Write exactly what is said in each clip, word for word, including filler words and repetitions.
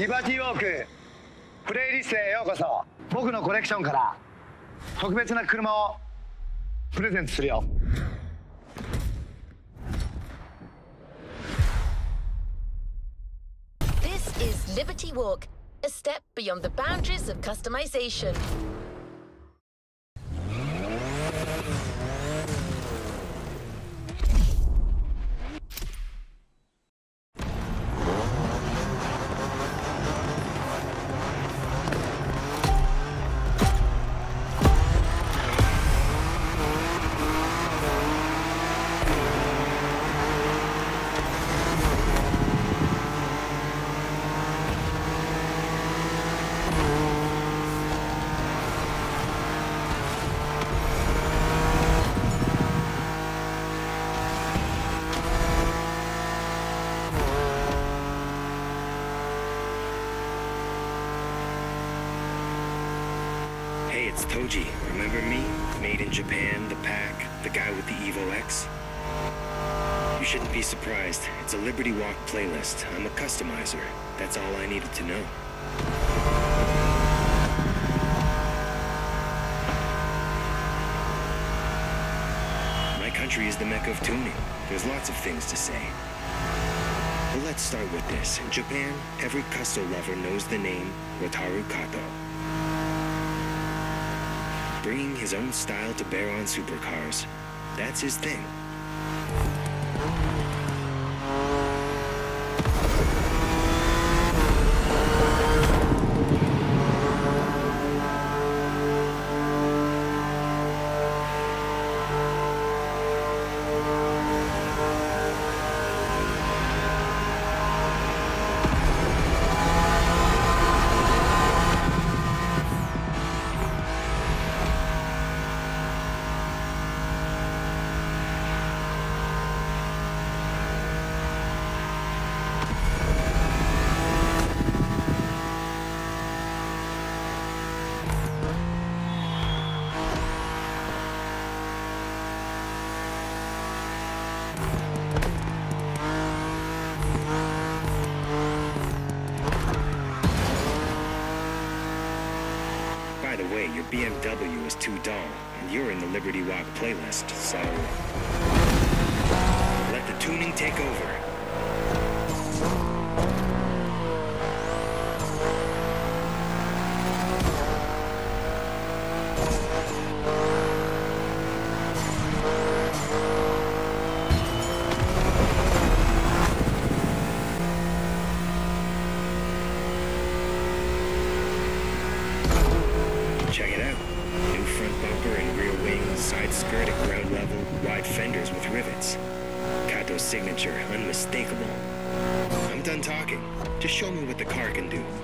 リバティウォークプレイリストへようこそ。僕のコレクションから特別な車をプレゼントするよ。 This is Liberty Walk, a step beyond the boundaries of customization. Hey, it's Toji. Remember me? Made in Japan, the pack, the guy with the Evo X? You shouldn't be surprised. It's a Liberty Walk playlist. I'm a customizer. That's all I needed to know. My country is the mecca of tuning. There's lots of things to say. But let's start with this. In Japan, every custo lover knows the name Wataru Kato. Bringing his own style to bear on supercars. That's his thing. By the way, your B M W is too dull, and you're in the Liberty Walk playlist, so let the tuning take over. Check it out. New front bumper and rear wings, side skirt at ground level, wide fenders with rivets. Kato's signature, unmistakable. I'm done talking. Just show me what the car can do.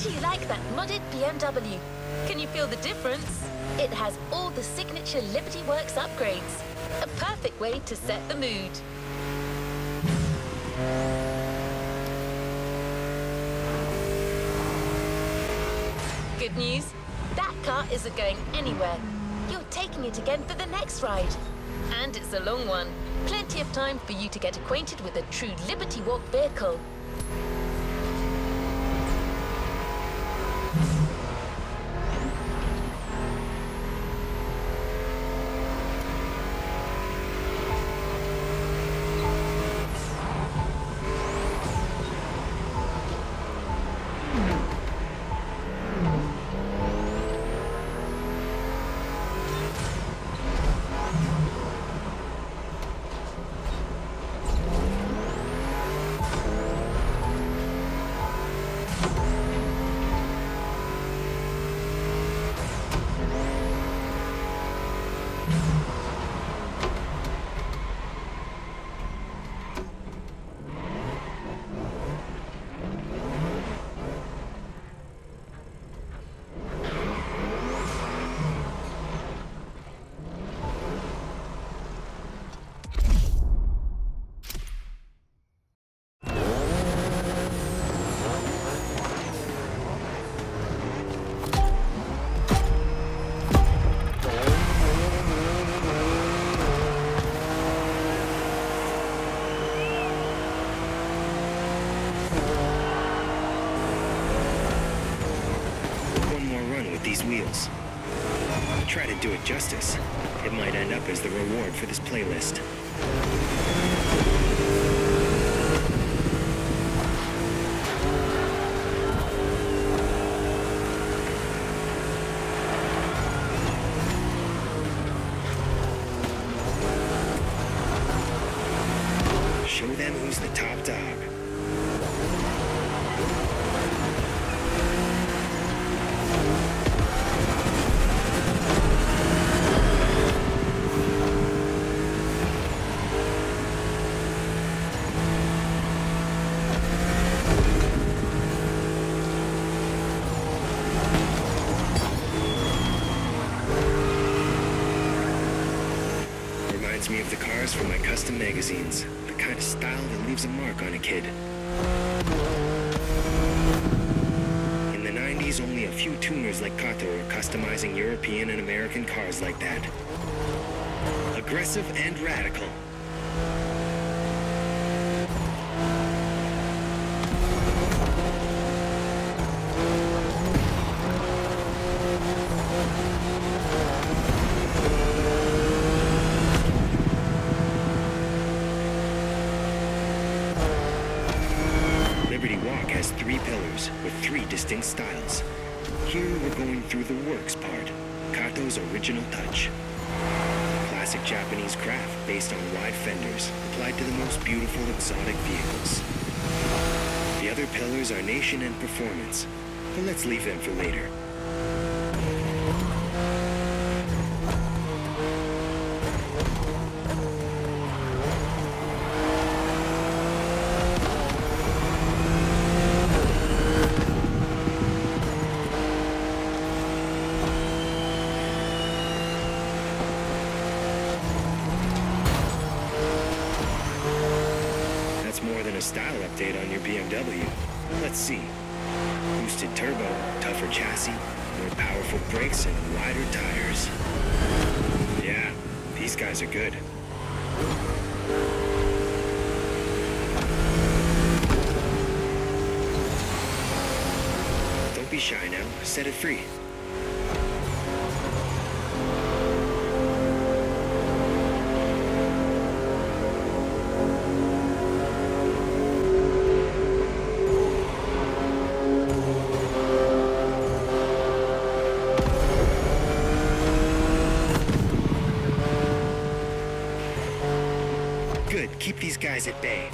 do you like that modded B M W? Can you feel the difference? It has all the signature Liberty Works upgrades. A perfect way to set the mood. Good news, that car isn't going anywhere. You're taking it again for the next ride. And it's a long one. Plenty of time for you to get acquainted with a true Liberty Walk vehicle. These wheels. Try to do it justice. It might end up as the reward for this playlist. Show them who's the top dog. Me of the cars from my custom magazines. The kind of style that leaves a mark on a kid. In the nineties, only a few tuners like Kato were customizing European and American cars like that. Aggressive and radical. Three pillars with three distinct styles. Here we're going through the works part, Kato's original touch. Classic Japanese craft based on wide fenders, applied to the most beautiful exotic vehicles. The other pillars are nation and performance, but let's leave them for later. Style update on your B M W. Let's see. Boosted turbo, tougher chassis, more powerful brakes, and wider tires. Yeah, these guys are good. Don't be shy now. Set it free. Good. Keep these guys at bay.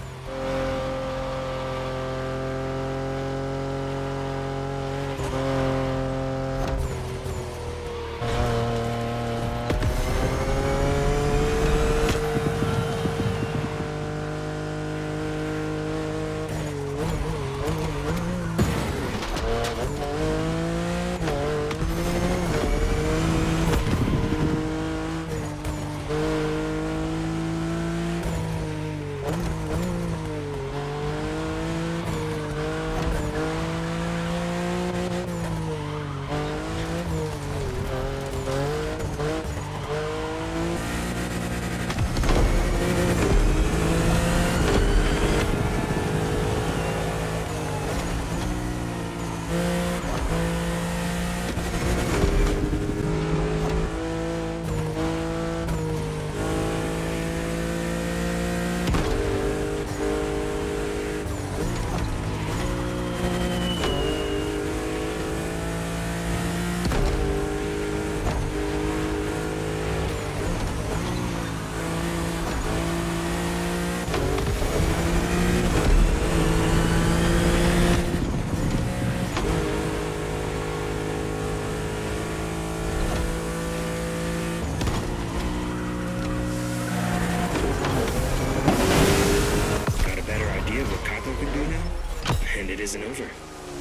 Isn't over.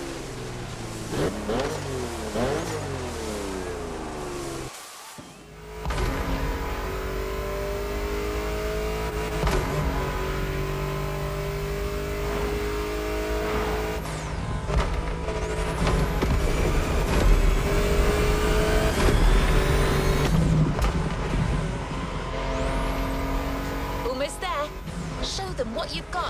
Almost there. Show them what you've got.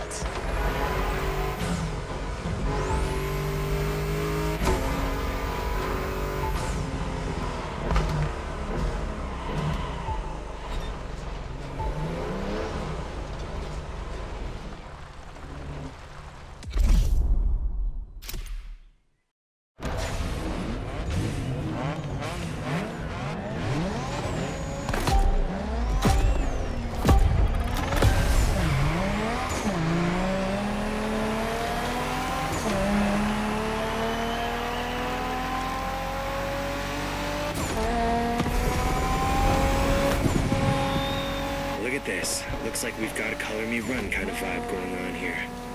This looks like we've got a color me run kind of vibe going on here.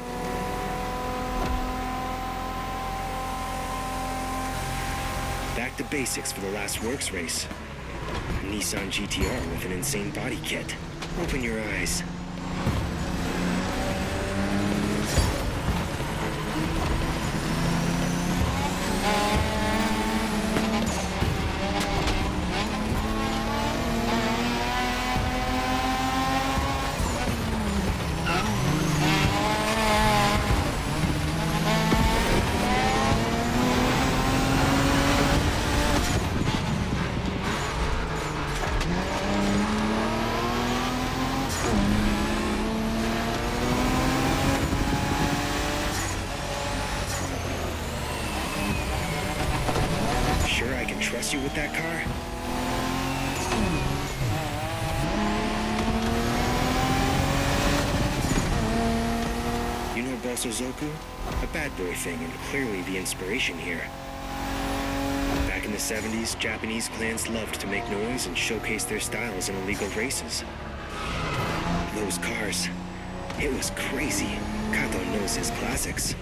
Back to basics for the last works race. A Nissan G T R with an insane body kit. Open your eyes. Sure I can trust you with that car? You know Bosozoku? A bad boy thing and clearly the inspiration here. Back in the seventies, Japanese clans loved to make noise and showcase their styles in illegal races. Those cars, it was crazy. Kato knows his classics.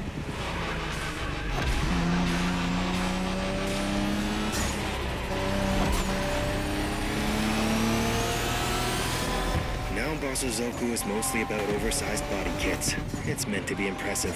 Now Bosozoku is mostly about oversized body kits. It's meant to be impressive.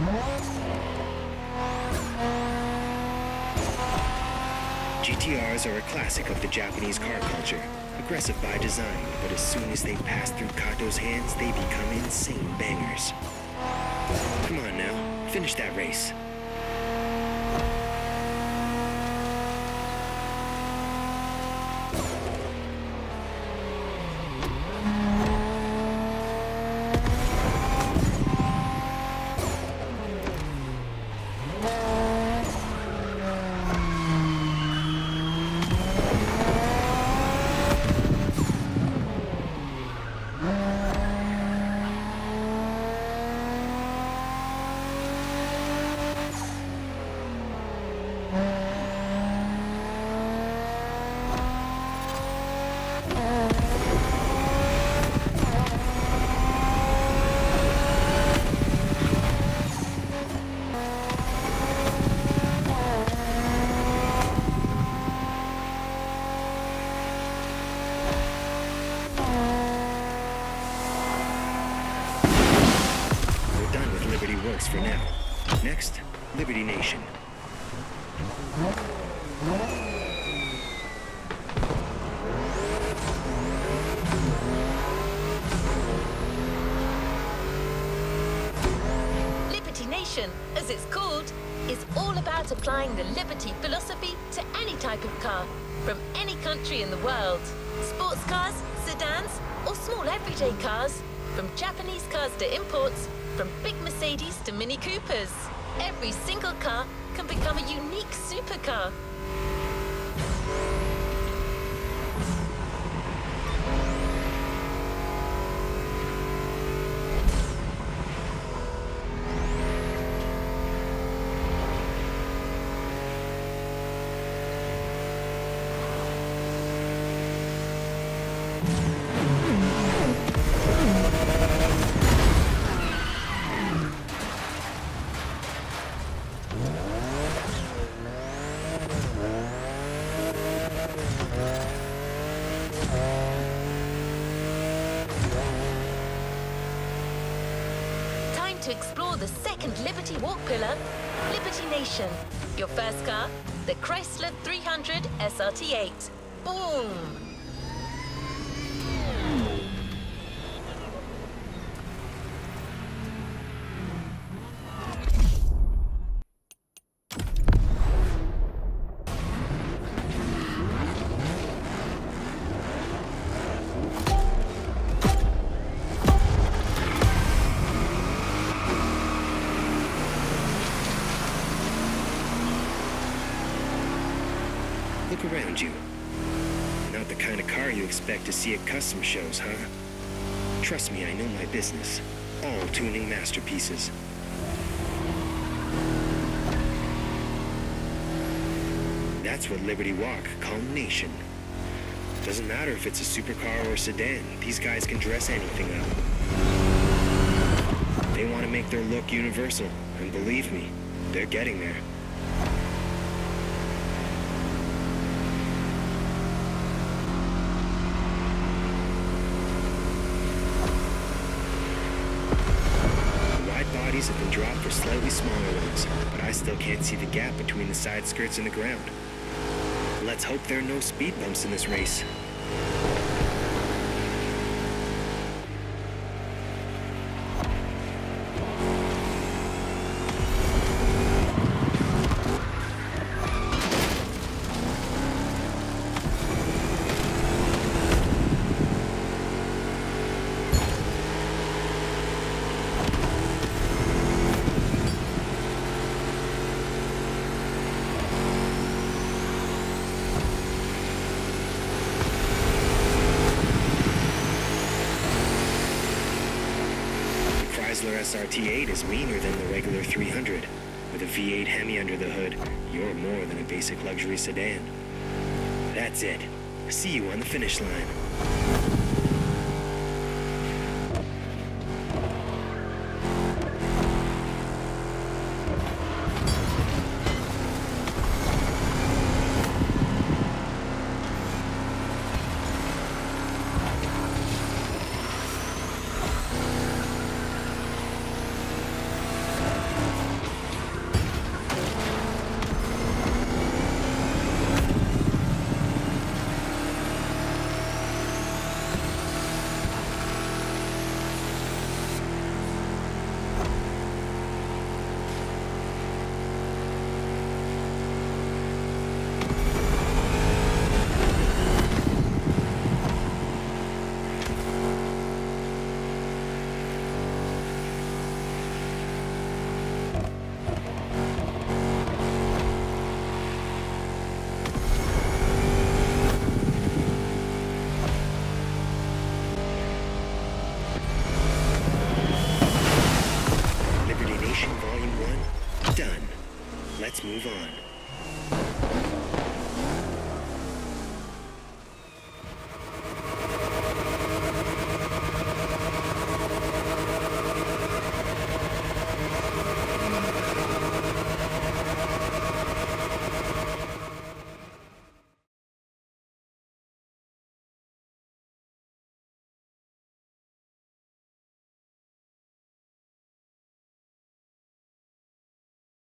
G T Rs are a classic of the Japanese car culture. Aggressive by design, but as soon as they pass through Kato's hands, they become insane bangers. Come on now, finish that race. For now. Next, Liberty Nation. Liberty Nation, as it's called, is all about applying the Liberty philosophy to any type of car, from any country in the world. Sports cars, sedans, or small everyday cars, from Japanese cars to imports, from big Mercedes to Mini Coopers. Every single car can become a unique supercar. To explore the second Liberty Walk pillar, Liberty Nation. Your first car, the Chrysler three hundred S R T eight. Boom! Look around you. Not the kind of car you expect to see at custom shows, huh? Trust me, I know my business. All tuning masterpieces. That's what Liberty Walk call Nation. Doesn't matter if it's a supercar or a sedan, these guys can dress anything up. They want to make their look universal, and believe me, they're getting there. Bodies have been dropped for slightly smaller ones, but I still can't see the gap between the side skirts and the ground. Let's hope there are no speed bumps in this race. Chrysler S R T eight is meaner than the regular three hundred. With a V eight Hemi under the hood, you're more than a basic luxury sedan. That's it. See you on the finish line.